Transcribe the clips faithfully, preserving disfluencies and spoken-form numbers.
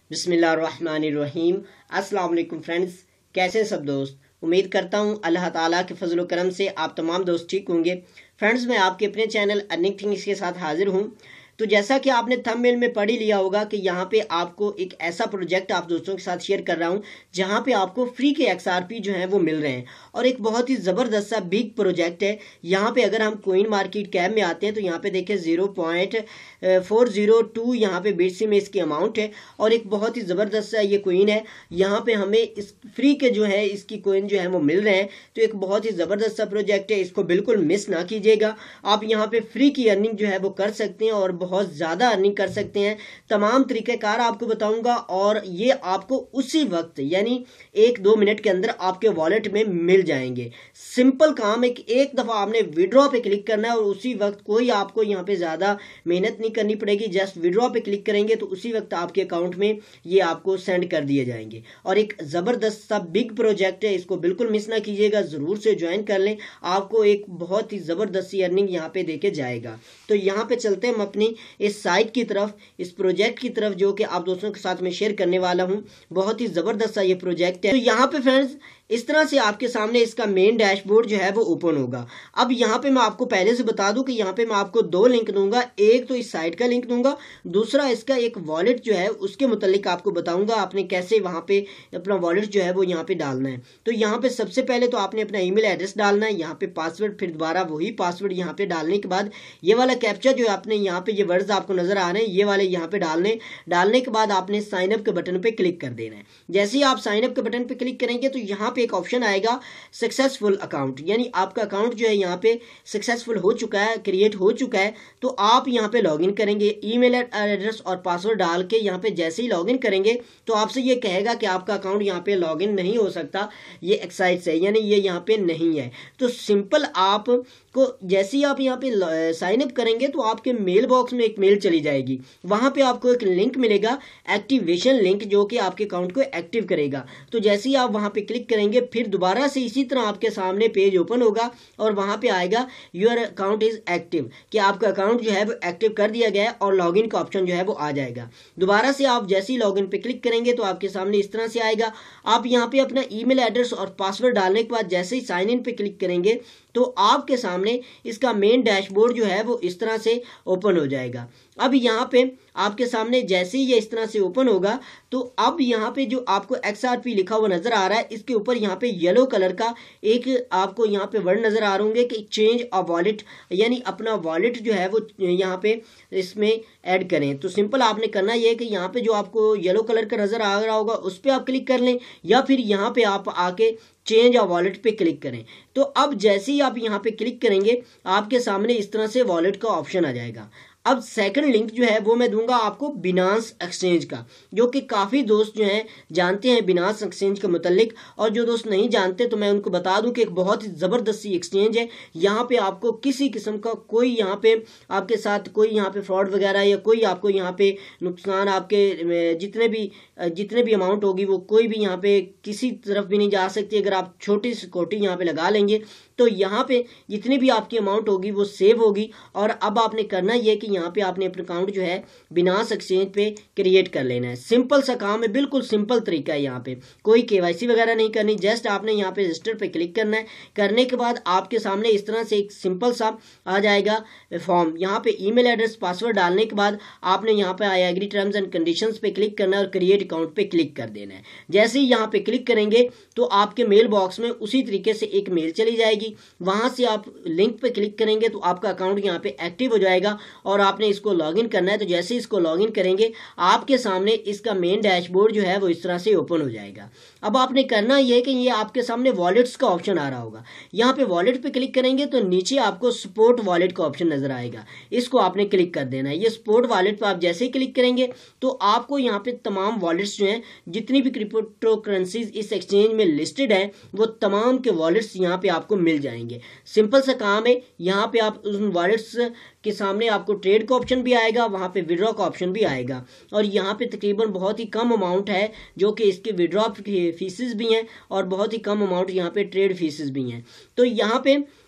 बिस्मिल्लाहिर्रहमानिर्रहीम। अस्सलाम वालेकुम फ्रेंड्स, कैसे हैं सब दोस्त। उम्मीद करता हूँ अल्लाह ताला के फजल व करम से आप तमाम दोस्त ठीक होंगे। फ्रेंड्स, मैं आपके अपने चैनल अर्निंग थिंग्स के साथ हाजिर हूँ। तो जैसा कि आपने थंबनेल में पढ़ ही लिया होगा कि यहाँ पे आपको एक ऐसा प्रोजेक्ट आप दोस्तों के साथ शेयर कर रहा हूँ जहाँ पे आपको फ्री के एक्सआरपी जो है वो मिल रहे हैं और एक बहुत ही ज़बरदस्त सा बिग प्रोजेक्ट है। यहाँ पे अगर हम कोइन मार्केट कैप में आते हैं तो यहाँ पे देखें zero point four zero two यहाँ पे बीटीसी में इसकी अमाउंट है और एक बहुत ही ज़बरदस्त सा ये कोइन है। यहाँ पे हमें इस फ्री के जो है इसकी कोइन जो है वो मिल रहे हैं। तो एक बहुत ही ज़बरदस्त सा प्रोजेक्ट है, इसको बिल्कुल मिस ना कीजिएगा। आप यहाँ पे फ्री की अर्निंग जो है वो कर सकते हैं और बहुत ज़्यादा अर्निंग कर सकते हैं। तमाम तरीक़ेकार आपको बताऊंगा और ये आपको उसी वक्त यानी एक दो मिनट के अंदर आपके वॉलेट में मिल जाएंगे। सिंपल काम है कि एक दफ़ा आपने विड्रॉ पे क्लिक करना है और उसी वक्त कोई आपको यहाँ पे ज़्यादा मेहनत नहीं करनी पड़ेगी। जस्ट विड्रॉ पे क्लिक करेंगे तो उसी वक्त आपके अकाउंट में ये आपको सेंड कर दिए जाएंगे और एक ज़बरदस्त सा बिग प्रोजेक्ट है, इसको बिल्कुल मिस ना कीजिएगा। ज़रूर से ज्वाइन कर लें, आपको एक बहुत ही ज़बरदस्त सी अर्निंग यहाँ पे देके जाएगा। तो यहाँ पे चलते हैं हम अपनी इस साइट की तरफ, इस प्रोजेक्ट की तरफ जो कि आप दोस्तों के साथ में शेयर करने वाला हूँ। बहुत ही ज़बरदस्त सा ये प्रोजेक्ट है। तो यहाँ पे फ्रेंड्स इस तरह से आपके सामने इसका मेन डैशबोर्ड जो है वो ओपन होगा। अब यहाँ पे मैं आपको पहले से बता दूं कि यहाँ पे मैं आपको दो लिंक दूंगा, एक तो इस साइट का लिंक दूंगा, दूसरा इसका एक वॉलेट जो है उसके मुतालिक आपको बताऊंगा आपने कैसे वहाँ पे अपना वॉलेट जो है वो यहाँ पे डालना है। तो यहाँ पे सबसे पहले तो आपने अपना ईमेल एड्रेस डालना है, यहाँ पे पासवर्ड, फिर दोबारा वही पासवर्ड यहाँ पे डालने के बाद ये वाला कैप्चा जो आपने यहाँ पे ये वर्ड्स आपको नजर आ रहे हैं ये वाले यहाँ पे डालने डालने के बाद आपने साइन अप के बटन पे क्लिक कर देना है। जैसे ही आप साइन अप के बटन पे क्लिक करेंगे तो यहाँ पे एक ऑप्शन आएगा सक्सेसफुल अकाउंट, यानी आपका अकाउंट जो है यहाँ पे सक्सेसफुल हो चुका है, क्रिएट हो चुका है। तो आप यहाँ पे लॉगिन करेंगे ईमेल एड्रेस और पासवर्ड डाल के। यहाँ पे जैसे ही लॉगिन करेंगे तो आपसे ये कहेगा कि आपका अकाउंट यहाँ पे लॉगिन नहीं हो सकता, ये एक्साइट है यानी ये यहाँ पे नहीं है। तो सिंपल आप को जैसे ही आप यहाँ पे साइन अप करेंगे तो आपके मेल बॉक्स में एक मेल चली जाएगी, वहां पे आपको एक लिंक मिलेगा, एक्टिवेशन लिंक, जो कि आपके अकाउंट को एक्टिव करेगा। तो जैसे ही आप वहां पे क्लिक करेंगे फिर दोबारा से इसी तरह आपके सामने पेज ओपन होगा और वहां पे आएगा योर अकाउंट इज एक्टिव, कि आपका अकाउंट जो है वो एक्टिव कर दिया गया है और लॉगिन का ऑप्शन जो है वो आ जाएगा। दोबारा से आप जैसे ही लॉगिन पे क्लिक करेंगे तो आपके सामने इस तरह से आएगा। आप यहाँ पे अपना ईमेल एड्रेस और पासवर्ड डालने के बाद जैसे ही साइन इन पे क्लिक करेंगे तो आपके सामने इसका मेन डैशबोर्ड जो है वो इस तरह से ओपन हो जाएगा। अब यहाँ पे आपके सामने जैसे ही ये इस तरह से ओपन होगा तो अब यहाँ पे जो आपको एक्स आर पी लिखा हुआ नजर आ रहा है इसके ऊपर यहाँ पे येलो कलर का एक आपको यहाँ पे वर्ड नजर आ रहे होंगे कि चेंज अ वॉलेट, यानी अपना वॉलेट जो है वो यहाँ पे इसमें ऐड करें। तो सिंपल आपने करना ये है कि यहाँ पे जो आपको येलो कलर का नजर आ रहा होगा उस पर आप क्लिक कर लें या फिर यहाँ पे आप आके चेंज आ वॉलेट पे क्लिक करें। तो अब जैसे ही आप यहाँ पे क्लिक करेंगे आपके सामने इस तरह से वॉलेट का ऑप्शन आ जाएगा। अब सेकंड लिंक जो है वो मैं दूंगा आपको बिनांस एक्सचेंज का, जो कि काफ़ी दोस्त जो हैं जानते हैं बिनांस एक्सचेंज के मुतालिक, और जो दोस्त नहीं जानते तो मैं उनको बता दूं कि एक बहुत ही ज़बरदस्त सी एक्सचेंज है। यहाँ पे आपको किसी किस्म का कोई यहाँ पे आपके साथ कोई यहाँ पे फ्रॉड वगैरह या कोई आपको यहाँ पे नुकसान, आपके जितने भी जितने भी अमाउंट होगी वो कोई भी यहाँ पे किसी तरफ भी नहीं जा सकती। अगर आप छोटी सिक्योरिटी यहाँ पे लगा लेंगे तो यहाँ पे जितनी भी आपकी अमाउंट होगी वो सेव होगी। और अब आपने करना ये कि यहाँ पे आपने अपना अकाउंट जो है बिनांस एक्सचेंज पे क्रिएट कर लेना है। सिंपल सा काम है, बिल्कुल सिंपल तरीका है। यहाँ पे कोई केवाईसी वगैरह नहीं करनी, जस्ट आपने यहाँ पे रजिस्टर पे क्लिक करना है। करने के बाद आपके सामने इस तरह से एक सिंपल सा आ जाएगा फॉर्म। यहाँ पे ईमेल एड्रेस पासवर्ड डालने के बाद आपने यहाँ पे I agree terms and conditions पे क्लिक करना है और क्रिएट अकाउंट पे क्लिक कर देना है। जैसे ही यहाँ पे क्लिक करेंगे तो आपके मेल बॉक्स में उसी तरीके से एक मेल चली जाएगी, वहां से आप लिंक पे क्लिक करेंगे तो आपका अकाउंट यहाँ पे एक्टिव हो जाएगा और आपने इसको लॉगिन करना है। तो जैसे इसको लॉगिन करेंगे आपके सामने इसका मेन डैशबोर्ड जो है वो इस तरह से ओपन हो जाएगा। अब आपने करना यह है कि ये आपके सामने वॉलेट्स का ऑप्शन आ रहा होगा, यहाँ पे वॉलेट पे क्लिक करेंगे तो नीचे आपको सपोर्ट वॉलेट का ऑप्शन नजर आएगा, इसको आपने क्लिक कर देना है। ये सपोर्ट वॉलेट पे आप जैसे ही क्लिक करेंगे तो आपको यहाँ पे तमाम वॉलेट्स जो हैं जितनी भी क्रिप्टो करेंसीज इस एक्सचेंज में लिस्टेड हैं वो तमाम के वॉलेट्स यहाँ पे आपको मिल जाएंगे। सिंपल सा काम है, यहाँ पे आप उन वॉलेट्स के सामने आपको ट्रेड का ऑप्शन भी आएगा, वहाँ पे विड्रॉ का ऑप्शन भी आएगा और यहाँ पे तकरीबन बहुत ही कम अमाउंट है जो कि इसके विड्रॉ फीसेस भी हैं और बहुत ही कम अमाउंट यहाँ पे ट्रेड फीसेस भी हैं। तो यहाँ पे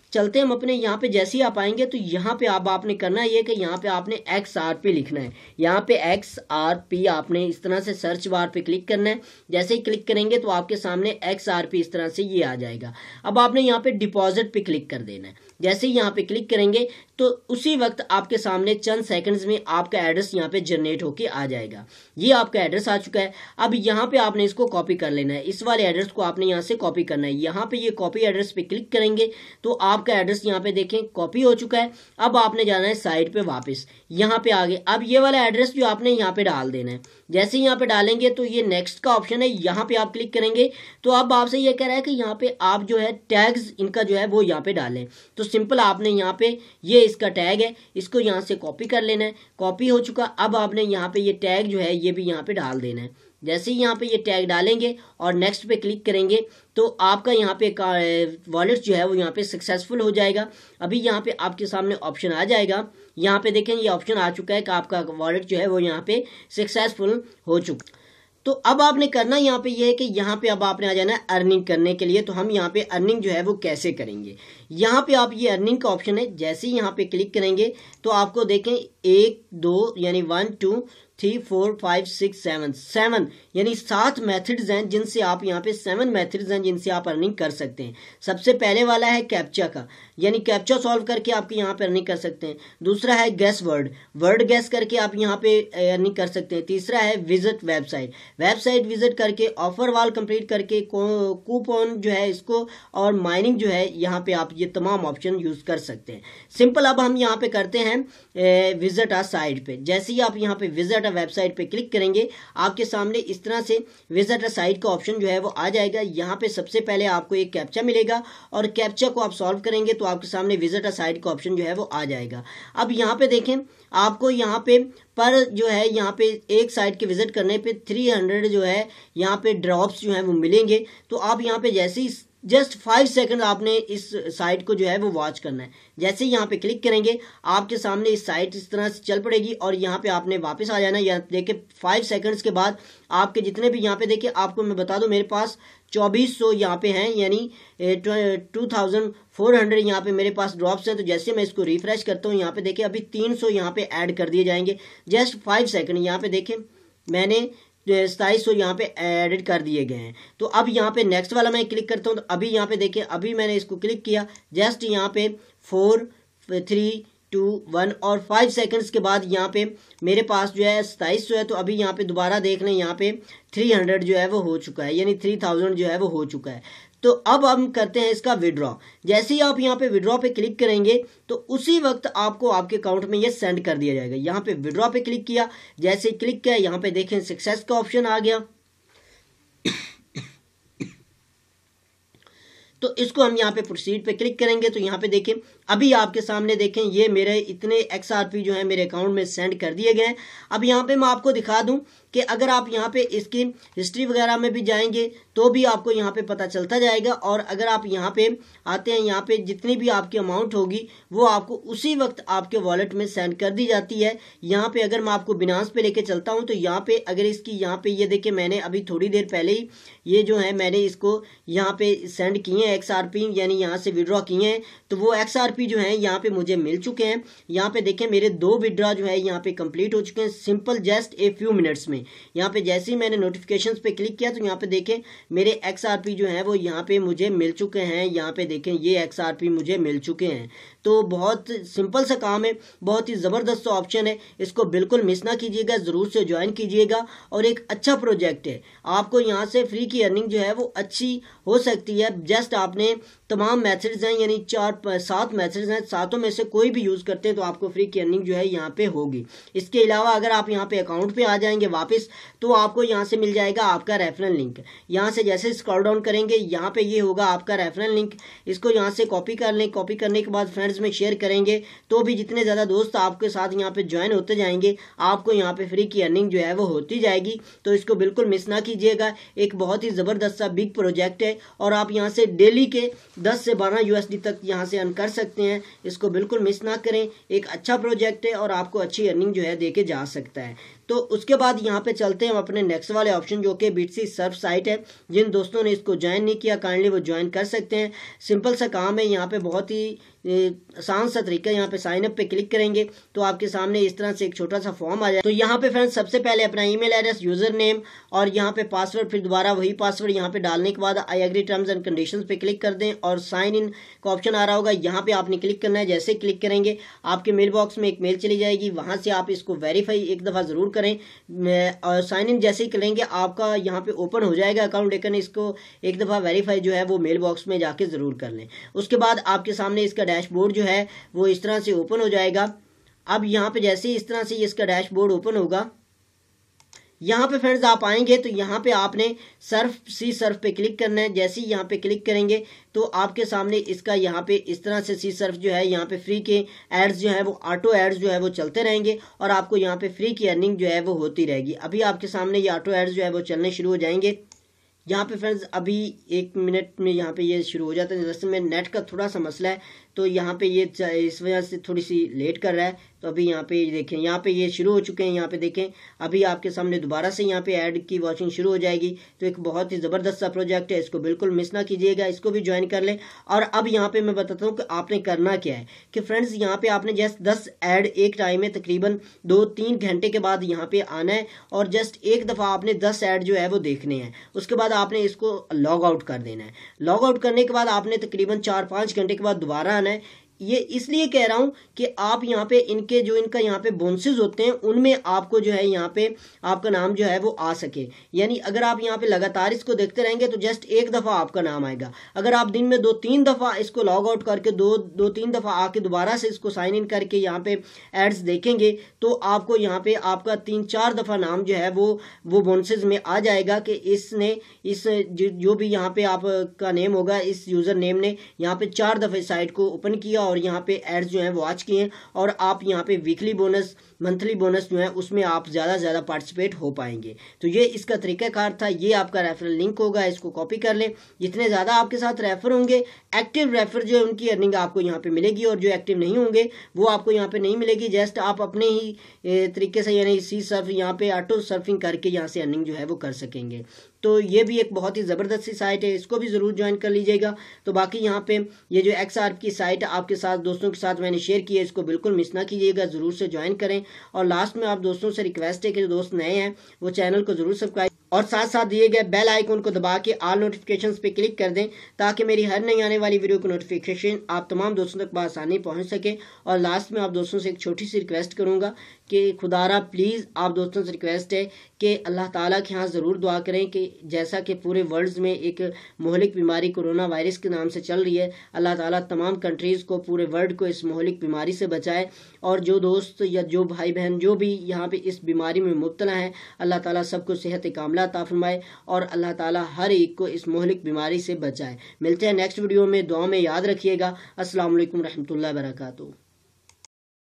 चलते हम अपने यहाँ पे। जैसे ही आप आएंगे तो यहाँ पे आप आपने करना ये कि यहाँ पे आपने एक्स आर पी लिखना है। यहाँ पे एक्स आर पी आपने इस तरह से सर्च बार पे क्लिक करना है। जैसे ही क्लिक करेंगे तो आपके सामने एक्स आर पी इस तरह से ये आ जाएगा। अब आपने यहाँ पे डिपॉजिट पे क्लिक कर देना है। जैसे ही यहाँ पे क्लिक करेंगे तो उसी वक्त आपके सामने चंद सेकंड्स में आपका एड्रेस यहाँ पे जनरेट होके आ जाएगा। ये आपका एड्रेस आ चुका है। अब यहाँ पे आपने इसको कॉपी कर लेना है। इस वाले एड्रेस को आपने यहाँ से कॉपी करना है। यहाँ पे ये कॉपी एड्रेस पे क्लिक करेंगे तो आपका एड्रेस यहाँ पे देखें कॉपी हो चुका है। अब आपने जाना है साइड पे वापस, यहाँ पे आगे। अब ये वाला एड्रेस जो आपने यहाँ पे डाल देना है। जैसे यहाँ पे डालेंगे तो ये नेक्स्ट का ऑप्शन है, यहाँ पे आप क्लिक करेंगे तो अब आपसे ये कह रहा है कि यहाँ पे आप जो है टैग्स इनका जो है वो यहाँ पे डालें। तो सिंपल आपने यहाँ पे ये इसका टैग है, इसको यहाँ से कॉपी कर लेना है। कॉपी हो चुका। अब आपने यहाँ पे ये टैग जो है ये भी यहाँ पे डाल देना है। जैसे ही यहाँ पे ये टैग डालेंगे और नेक्स्ट पे क्लिक करेंगे तो आपका यहाँ पे वॉलेट जो है वो यहाँ पे सक्सेसफुल हो जाएगा। अभी यहाँ पे आपके सामने ऑप्शन आ जाएगा। यहाँ पे देखें ये ऑप्शन आ चुका है कि आपका वॉलेट जो है वो यहाँ पे सक्सेसफुल हो चुका। तो अब आपने करना यहाँ पे ये है कि यहाँ पे अब आपने आ जाना है अर्निंग करने के लिए। तो हम यहाँ पे अर्निंग जो है वो कैसे करेंगे, यहाँ पे आप ये अर्निंग का ऑप्शन है। जैसे ही यहाँ पे क्लिक करेंगे तो आपको देखें एक दो यानी one two three four five six seven seven यानी सात मेथड्स हैं जिनसे आप यहाँ पे सेवन मेथड्स हैं जिनसे आप अर्निंग कर सकते हैं। सबसे पहले वाला है कैप्चा का, यानी कैप्चा सॉल्व करके आप यहाँ पे अर्निंग कर सकते हैं। दूसरा है गेस वर्ड, वर्ड गेस करके आप यहाँ पे अर्निंग कर सकते हैं। तीसरा है विजिट वेबसाइट, वेबसाइट विजिट करके ऑफर वाल कंप्लीट करके कूपन जो है इसको और माइनिंग जो है यहाँ पे आप ये तमाम ऑप्शन यूज कर सकते हैं। सिंपल अब हम यहाँ पे करते हैं विजिट आ साइट पे। जैसे ही आप यहाँ पे विजिट वेबसाइट पे क्लिक करेंगे आपके सामने इस तरह से विजिट अ साइट का ऑप्शन जो है वो आ जाएगा। यहाँ पे सबसे पहले आपको एक कैप्चा मिलेगा और कैप्चा को आप सॉल्व करेंगे तो आपके सामने विजिट अ साइट का ऑप्शन जो है वो आ जाएगा। अब यहाँ पे देखें आपको यहाँ पे पर जो है यहाँ पे एक साइट के विजिट करने पे तीन सौ जो है यहाँ पे ड्रॉप्स जो है वो मिलेंगे। तो आप यहाँ पे जैसे ही जस्ट फाइव सेकंड आपने इस साइट को जो है वो वॉच करना है। जैसे ही यहाँ पे क्लिक करेंगे आपके सामने इस साइट इस तरह से चल पड़ेगी और यहाँ पे आपने वापस आ जाना है। यहाँ देखिए फाइव सेकंड्स के बाद आपके जितने भी यहाँ पे देखिए आपको मैं बता दूं मेरे पास चौबीस सौ यहाँ पे हैं यानी टू थाउजेंड फोर हंड्रेड यहाँ पे मेरे पास ड्रॉप्स हैं। तो जैसे मैं इसको रिफ्रेश करता हूँ यहाँ पे देखिए अभी तीन सौ यहाँ पे ऐड कर दिए जाएंगे। जस्ट फाइव सेकंड यहाँ पे देखें मैंने सताईस सौ यहाँ पे एडिट कर दिए गए हैं। तो अब यहाँ पे नेक्स्ट वाला मैं क्लिक करता हूँ तो अभी यहाँ पे देखिए अभी मैंने इसको क्लिक किया जस्ट यहाँ पे फोर थ्री टू वन और फाइव सेकंड्स के बाद यहाँ पे मेरे पास जो है सताईस सौ है। तो अभी यहाँ पे दोबारा देख लें यहाँ पे थ्री हंड्रेड जो है वो हो चुका है यानी थ्री थाउजेंड जो है वो हो चुका है। तो अब हम करते हैं इसका विड्रॉ। जैसे ही आप यहाँ पे विड्रॉ पे क्लिक करेंगे तो उसी वक्त आपको आपके अकाउंट में ये सेंड कर दिया जाएगा। यहाँ पे विड्रॉ पे क्लिक किया, जैसे क्लिक किया यहाँ पे देखें सक्सेस का ऑप्शन आ गया। तो इसको हम यहाँ पे प्रोसीड पे क्लिक करेंगे तो यहाँ पे देखें अभी आपके सामने देखें ये मेरे इतने एक्सआरपी जो है मेरे अकाउंट में सेंड कर दिए गए हैं। अब यहाँ पे मैं आपको दिखा दूं कि अगर आप यहाँ पे इसकी हिस्ट्री वगैरह में भी जाएंगे तो भी आपको यहाँ पे पता चलता जाएगा। और अगर आप यहाँ पे आते हैं यहाँ पे जितनी भी आपकी अमाउंट होगी वो आपको उसी वक्त आपके वॉलेट में सेंड कर दी जाती है। यहाँ पे अगर मैं आपको बिनांस पे लेके चलता हूँ तो यहाँ पे अगर इसकी यहाँ पे ये देखिए मैंने अभी थोड़ी देर पहले ही ये जो है मैंने इसको यहाँ पे सेंड किए हैं एक्सआरपी यानी यहाँ से विड्रॉ किए हैं। तो वो एक्सआरपी जो है यहाँ पे मुझे मिल चुके हैं। यहाँ पे देखें मेरे दो विड्रॉ जो है यहाँ पे कंप्लीट हो चुके हैं simple just a few minutes में। यहाँ पे जैसे ही मैंने नोटिफिकेशंस पे क्लिक किया तो यहाँ पे देखें मेरे एक्सआरपी जो है वो यहाँ पे मुझे मिल चुके हैं। यहाँ पे देखें ये एक्सआरपी मुझे मिल चुके हैं। तो बहुत सिंपल सा काम है, बहुत ही ज़बरदस्त ऑप्शन है, इसको बिल्कुल मिस ना कीजिएगा, ज़रूर से ज्वाइन कीजिएगा। और एक अच्छा प्रोजेक्ट है, आपको यहाँ से फ्री की अर्निंग जो है वो अच्छी हो सकती है। जस्ट आपने तमाम मेथड्स हैं यानी चार सात मेथड्स हैं, सातों में से कोई भी यूज़ करते हैं तो आपको फ्री की अर्निंग जो है यहाँ पे होगी। इसके अलावा अगर आप यहाँ पे अकाउंट पे आ जाएंगे वापस तो आपको यहाँ से मिल जाएगा आपका रेफरल लिंक। यहाँ से जैसे स्क्रॉल डाउन करेंगे यहाँ पे ये होगा आपका रेफरल लिंक, इसको यहाँ से कॉपी कर लें। कॉपी करने के बाद फ्रेंड्स में शेयर करेंगे तो भी जितने ज़्यादा दोस्त आपके साथ यहाँ पे ज्वाइन होते जाएंगे आपको यहाँ पे फ्री की अर्निंग जो है वो होती जाएगी। तो इसको बिल्कुल मिस ना कीजिएगा, एक बहुत ही ज़बरदस्त सा बिग प्रोजेक्ट है और आप यहाँ से डेली के दस से बारह यूएसडी तक यहाँ से अर्न कर सकते हैं। इसको बिल्कुल मिस ना करें, एक अच्छा प्रोजेक्ट है और आपको अच्छी अर्निंग जो है देके जा सकता है। तो उसके बाद यहाँ पे चलते हैं हम अपने नेक्स्ट वाले ऑप्शन जो कि बीटीसी सर्फ साइट है। जिन दोस्तों ने इसको ज्वाइन नहीं किया काइंडली वो ज्वाइन कर सकते हैं। सिंपल सा काम है, यहाँ पे बहुत ही आसान सा तरीका है। यहाँ पे साइन अप पे क्लिक करेंगे तो आपके सामने इस तरह से एक छोटा सा फॉर्म आ जाए। तो यहाँ पे फ्रेंड्स सबसे पहले अपना ईमेल एड्रेस, यूजर नेम और यहाँ पे पासवर्ड, फिर दोबारा वही पासवर्ड यहाँ पे डालने के बाद I agree terms and conditions पे क्लिक कर दें और साइन इन का ऑप्शन आ रहा होगा, यहाँ पे आपने क्लिक करना है। जैसे क्लिक करेंगे आपके मेल बॉक्स में एक मेल चली जाएगी, वहां से आप इसको वेरीफाई एक दफा जरूर करें और साइन इन जैसे ही करेंगे आपका यहाँ पे ओपन हो जाएगा अकाउंट, लेकिन इसको एक दफा वेरीफाई जो है वो मेल बॉक्स में जाके जरूर कर लें। उसके बाद आपके सामने इसका डैशबोर्ड जो है वो इस तरह से ओपन हो जाएगा। अब यहाँ पे जैसे ही इस तरह से इसका डैशबोर्ड ओपन होगा, यहाँ पे फ्रेंड्स आप आएंगे तो यहाँ पे आपने सर्फ सी सर्फ पे क्लिक करना है। जैसे ही यहाँ पे क्लिक करेंगे तो आपके सामने इसका यहाँ पे इस तरह से सी सर्फ जो है यहाँ पे फ्री के एड्स जो है वो ऑटो एड्स जो है वो चलते रहेंगे और आपको यहाँ पे फ्री की अर्निंग जो है वो होती रहेगी। अभी आपके सामने ये ऑटो एड्स जो है वो चलने शुरू हो जाएंगे। यहाँ पे फ्रेंड्स अभी एक मिनट में यहाँ पे ये शुरू हो जाता है। जैसे में नेट का थोड़ा सा मसला है तो यहाँ पे ये इस वजह से थोड़ी सी लेट कर रहा है। तो अभी यहाँ पे देखें, यहाँ पे ये शुरू हो चुके हैं। यहाँ पे देखें अभी आपके सामने दोबारा से यहाँ पे ऐड की वॉचिंग शुरू हो जाएगी। तो एक बहुत ही ज़बरदस्त सा प्रोजेक्ट है, इसको बिल्कुल मिस ना कीजिएगा, इसको भी ज्वाइन कर लें। और अब यहाँ पे मैं बताता हूँ कि आपने करना क्या है कि फ्रेंड्स यहाँ पे आपने जस्ट दस ऐड एक टाइम में तकरीबन दो तीन घंटे के बाद यहाँ पे आना है और जस्ट एक दफ़ा आपने दस ऐड जो है वो देखने हैं। उसके बाद आपने इसको लॉग आउट कर देना है। लॉग आउट करने के बाद आपने तकरीबन चार पाँच घंटे के बाद दोबारा आना है। ये इसलिए कह रहा हूं कि आप यहाँ पे इनके जो इनका यहाँ पे बोनसेस होते हैं उनमें आपको जो है यहाँ पे आपका नाम जो है वो आ सके। यानी अगर आप यहाँ पे लगातार इसको देखते रहेंगे तो जस्ट एक दफ़ा आपका नाम आएगा। अगर आप दिन में दो तीन दफ़ा इसको लॉग आउट करके दो दो तीन दफ़ा आके दोबारा से इसको साइन इन करके यहाँ पे एड्स देखेंगे तो आपको यहाँ पे आपका तीन चार दफ़ा नाम जो है वो वो बोनसेस में आ जाएगा कि इसने इस जो भी यहाँ पे आपका नेम होगा, इस यूज़र नेम ने यहाँ पे चार दफ़े साइट को ओपन किया और यहाँ पे एड्स जो हैं वो वॉच किए और आप यहाँ पे वीकली बोनस, मंथली बोनस जो है उसमें आप ज़्यादा से ज़्यादा पार्टिसिपेट हो पाएंगे। तो ये इसका तरीकाकार था। ये आपका रेफरल लिंक होगा, इसको कॉपी कर लें। जितने ज़्यादा आपके साथ रेफर होंगे, एक्टिव रेफर जो है उनकी अर्निंग आपको यहाँ पे मिलेगी और जो एक्टिव नहीं होंगे वो आपको यहाँ पे नहीं मिलेगी। जस्ट आप अपने ही तरीके से यानी सी सर्फ यहाँ पे ऑटो सर्फिंग करके यहाँ से अर्निंग जो है वो कर सकेंगे। तो ये भी एक बहुत ही ज़बरदस्त सी साइट है, इसको भी ज़रूर ज्वाइन कर लीजिएगा। तो बाकी यहाँ पे ये जो एक्स आर पी की साइट आपके साथ दोस्तों के साथ मैंने शेयर की है, इसको बिल्कुल मिस ना कीजिएगा, ज़रूर से ज्वाइन करें। और लास्ट में आप दोस्तों से रिक्वेस्ट है कि जो दोस्त नए हैं वो चैनल को ज़रूर सब्सक्राइब और साथ साथ दिए गए बेल आइकन को दबा के ऑल नोटिफिकेशंस पे क्लिक कर दें ताकि मेरी हर नई आने वाली वीडियो की नोटिफिकेशन आप तमाम दोस्तों तक बआसानी पहुंच सके। और लास्ट में आप दोस्तों से एक छोटी सी रिक्वेस्ट करूंगा कि खुदारा प्लीज़ आप दोस्तों से रिक्वेस्ट है कि अल्लाह ताला के यहाँ ज़रूर दुआ करें कि जैसा कि पूरे वर्ल्ड में एक मोहलिक बीमारी कोरोना वायरस के नाम से चल रही है, अल्लाह ताला तमाम कंट्रीज़ को, पूरे वर्ल्ड को इस मोहलिक बीमारी से बचाए। और जो दोस्त या जो भाई बहन जो भी यहाँ पे इस बीमारी में मुब्तला हैं, अल्लाह ताला सबको सेहत कामिला अता फरमाए और अल्लाह ताला हर एक को इस मोहलिक बीमारी से बचाए। मिलते हैं नेक्स्ट वीडियो में, दुआ में याद रखिएगा। अस्सलाम वालेकुम रहमतुल्लाहि व बरकातुहू।